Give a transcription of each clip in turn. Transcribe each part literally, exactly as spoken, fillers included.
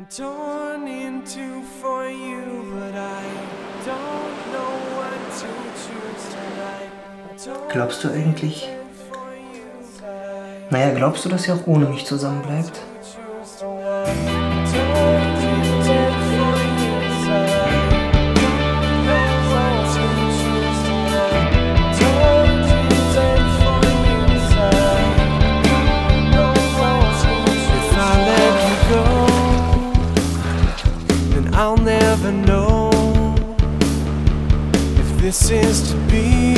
I'm torn in two for you, but I don't know what to choose tonight. Glaubst du eigentlich? Naja, glaubst du, dass ihr auch ohne mich zusammen bleibt? I'll never know if this is to be.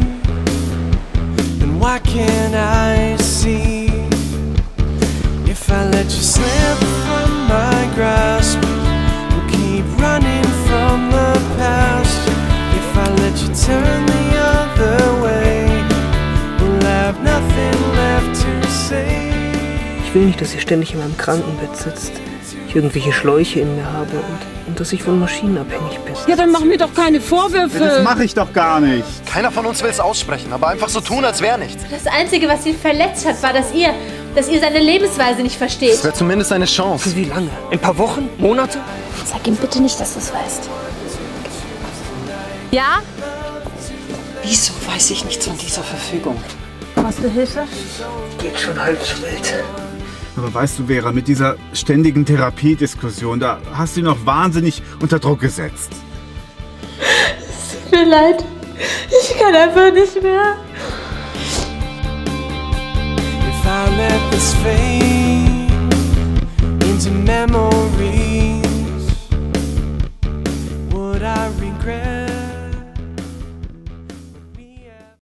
Then why can't I see? If I let you slip from my grasp, we'll keep running from the past. If I let you turn the other way, we'll have nothing left to say. Ich will nicht, dass ihr ständig in meinem Krankenbett sitzt, ich irgendwelche Schläuche in mir habe und, und dass ich von Maschinen abhängig bin. Ja, dann mach mir doch keine Vorwürfe. Ja, das mache ich doch gar nicht. Keiner von uns will es aussprechen, aber einfach so tun, als wäre nichts. Das Einzige, was ihn verletzt hat, war, dass ihr, dass ihr seine Lebensweise nicht versteht. Das wäre zumindest eine Chance. Für wie lange? Ein paar Wochen? Monate? Sag ihm bitte nicht, dass du es weißt. Ja? Wieso weiß ich nichts von dieser Verfügung? Brauchst du Hilfe? Geht schon halb so wild. Aber weißt du, Vera, mit dieser ständigen Therapiediskussion, da hast du ihn noch wahnsinnig unter Druck gesetzt. Es tut mir leid. Ich kann einfach nicht mehr. If I let this fade into memories, would I regret?